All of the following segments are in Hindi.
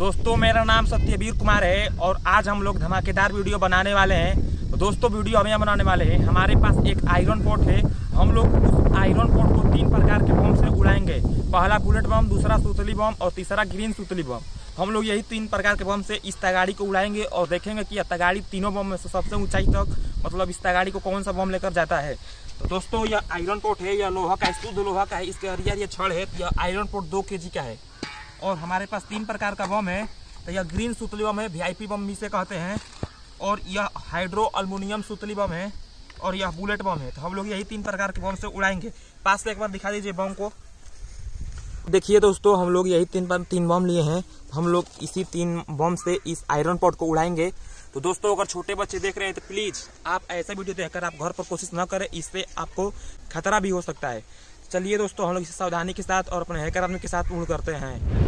दोस्तों मेरा नाम सत्यवीर कुमार है और आज हम लोग धमाकेदार वीडियो बनाने वाले हैं। तो दोस्तों वीडियो हम यहाँ बनाने वाले हैं। हमारे पास एक आयरन पोर्ट है। हम लोग उस आयरन पोर्ट को 3 प्रकार के बम से उड़ाएंगे। पहला बुलेट बम, दूसरा सुतली बम और तीसरा ग्रीन सुतली बम। हम लोग यही 3 प्रकार के बम से इस तगाड़ी को उड़ाएंगे और देखेंगे कि यह तगाड़ी तीनों बम में से सबसे ऊंचाई तक मतलब इस तगाड़ी को कौन सा बम लेकर जाता है। तो दोस्तों यह आयरन पोर्ट है, यह लोहा का, शुद्ध लोहा का है। इसके हरियर ये छड़ है। यह आयरन पोर्ट 2 kg का है और हमारे पास 3 प्रकार का बम है। तो यह ग्रीन सुतली बम है, VIP बम भी से कहते हैं, और यह हाइड्रो अल्मुनियम सुतली बम है और यह बुलेट बम है। तो हम लोग यही 3 प्रकार के बम से उड़ाएंगे। पास से एक बार दिखा दीजिए बम को। देखिए दोस्तों हम लोग यही 3 बम लिए हैं। हम लोग इसी 3 बम से इस आयरन पोर्ट को उड़ाएंगे। तो दोस्तों अगर छोटे बच्चे देख रहे हैं तो प्लीज आप ऐसा वीडियो देखकर आप घर पर कोशिश न करें, इससे आपको खतरा भी हो सकता है। चलिए दोस्तों हम लोग इसे सावधानी के साथ और अपने हैकर आदमी के साथ पूर्ण करते हैं।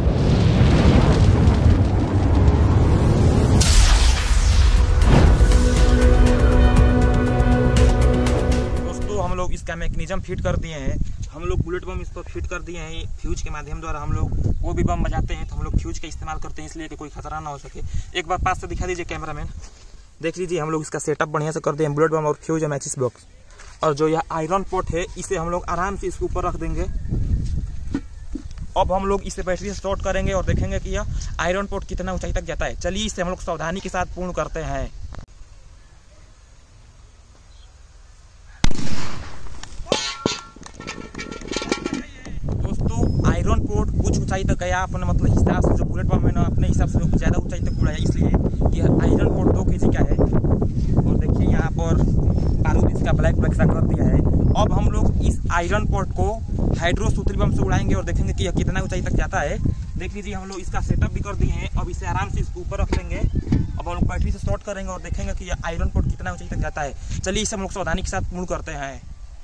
इसका मैकेनिज्म फिट कर दिए हैं। हम लोग बुलेट बम इस पर फिट कर दिए हैं। फ्यूज के माध्यम द्वारा हम लोग वो भी बम बजाते हैं तो हम लोग फ्यूज का इस्तेमाल करते हैं, इसलिए कि कोई खतरा ना हो सके। एक बार पास से दिखा दीजिए कैमरामैन, देख लीजिए हम लोग इसका सेटअप बढ़िया से कर दिए हैं। बुलेट बम और फ्यूज और मैचिस बॉक्स, और जो यह आयरन पोर्ट है इसे हम लोग आराम से इसके ऊपर रख देंगे। अब हम लोग इसे बैटरी से शॉर्ट करेंगे और देखेंगे कि यह आयरन पोर्ट कितना ऊंचाई तक जाता है। चलिए इसे हम लोग सावधानी के साथ पूर्ण करते हैं। आयरन पोर्ट कुछ ऊंचाई तक गया अपने मतलब हिसाब से। जो बुलेट बम है ना अपने हिसाब से ज़्यादा ऊंचाई तक उड़ाया, इसलिए यह आयरन पोर्ट 2 kg का है। और देखिए यहाँ पर बारूद इसका ब्लैक सा कर दिया है। अब हम लोग इस आयरन पोर्ट को हाइड्रो सुतली बम से उड़ाएंगे और देखेंगे कि यह कितना ऊंचाई तक जाता है। देख लीजिए हम लोग इसका सेटअप भी कर दिए हैं। अब इसे आराम से इसके ऊपर रख लेंगे। अब हम लोग बैटरी से शॉर्ट करेंगे और देखेंगे कि यह आयरन पोर्ट कितना ऊंचाई तक जाता है। चलिए इसे हम लोग सावधानी के साथ पूर्ण करते हैं।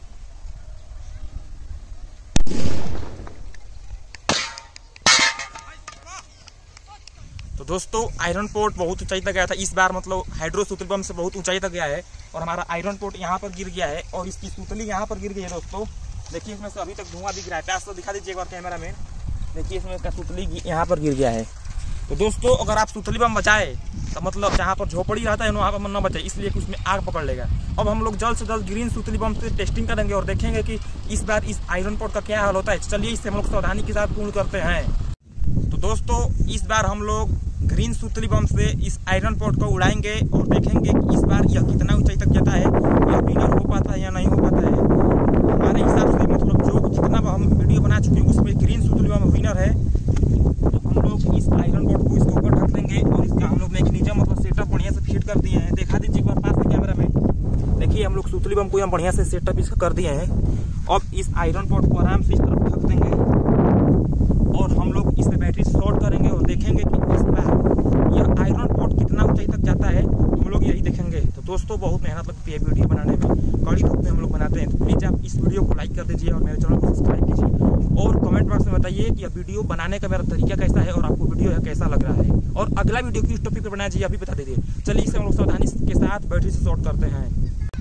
तो दोस्तों आयरन पोर्ट बहुत ऊंचाई तक गया था। इस बार मतलब हाइड्रो सुतली बम से बहुत ऊंचाई तक गया है और हमारा आयरन पोर्ट यहाँ पर गिर गया है और इसकी सुतली यहाँ पर गिर गई है। दोस्तों देखिए इसमें से अभी तक धुआं दिख रहा है। पास तो दिखा दीजिए एक बार कैमरा में। देखिए इसमें इसका सुतली यहाँ पर गिर गया है। तो दोस्तों अगर आप सुतली बम बचाए तो मतलब जहाँ पर झोपड़ी रहता है वहाँ पर न बचाए, इसलिए कि उसमें आग पकड़ लेगा। अब हम लोग जल्द से जल्द ग्रीन सुतली बम से टेस्टिंग करेंगे और देखेंगे कि इस बार इस आयरन पोर्ट का क्या हाल होता है। चलिए इससे हम लोग सावधानी के साथ पूर्ण करते हैं। तो दोस्तों इस बार हम लोग ग्रीन सुतली बम से इस आयरन पोर्ट को उड़ाएंगे और देखेंगे कि इस बार यह कितना ऊंचाई तक जाता है, यह विनर हो पाता है या नहीं हो पाता है। हमारे हिसाब से मतलब जो जितना हम वीडियो बना चुके हैं उसमें ग्रीन सुतली बम विनर है। तो हम लोग इस आयरन पोर्ट को इसके ऊपर ढक लेंगे और इसका हम लोग मैकेनिज्म मतलब सेटअप बढ़िया से फिट कर दिए हैं। दिखा दीजिए एक बार पास से कैमरा में। देखिए हम लोग सुतली बम को हम बढ़िया से सेटअप इसका कर दिए हैं। अब इस आयरन पोर्ट को आराम से इस तरफ ढक देंगे और हम लोग इससे बैटरी शॉर्ट करेंगे और देखेंगे कि इस बार यह आयरन पोर्ट कितना ऊंचाई तक जाता है। हम लोग यही देखेंगे। तो दोस्तों बहुत मेहनत लगती है वीडियो बनाने में, कड़ी धूप में हम लोग बनाते हैं। तो प्लीज़ आप इस वीडियो को लाइक कर दीजिए और मेरे चैनल को सब्सक्राइब कीजिए और कमेंट बॉक्स में बताइए कि यह वीडियो बनाने का मेरा तरीका कैसा है और आपको वीडियो कैसा लग रहा है और अगला वीडियो किस टॉपिक पर बनाया जाए अभी बता दीजिए। चलिए इसे हम लोग सावधानी के साथ बैटरी से शॉर्ट करते हैं।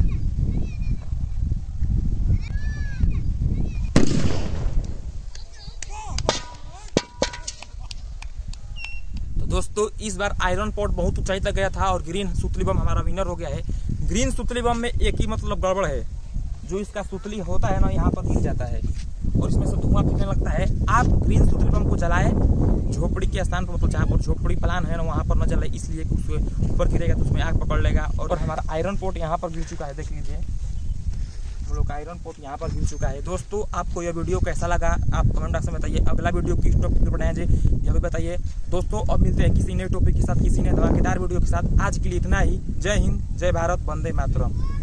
दोस्तों इस बार आयरन पोर्ट बहुत ऊंचाई तक गया था और ग्रीन सुतली बम हमारा विनर हो गया है। ग्रीन सुतली बम में एक ही मतलब गड़बड़ है, जो इसका सुतली होता है ना यहाँ पर गिर जाता है और इसमें से धुआं फेंकने लगता है। आप ग्रीन सुतली बम को जलाए झोपड़ी के स्थान पर, मतलब जहाँ पर झोपड़ी प्लान है ना वहाँ पर न जलाए, इसलिए उसके ऊपर गिरेगा तो उसमें आग पकड़ लेगा। और हमारा आयरन पोर्ट यहाँ पर गिर चुका है। देख लीजिए हम लोग का आयरन पोर्ट यहाँ पर गिर चुका है। दोस्तों आपको यह वीडियो कैसा लगा आप कमेंट बॉक्स में बताइए। अगला वीडियो किस टॉपिक पर बनाया जाए यह भी बताइए। दोस्तों अब मिलते हैं किसी नए टॉपिक के साथ, किसी नए धमाकेदार वीडियो के साथ। आज के लिए इतना ही। जय हिंद, जय भारत, वंदे मातरम।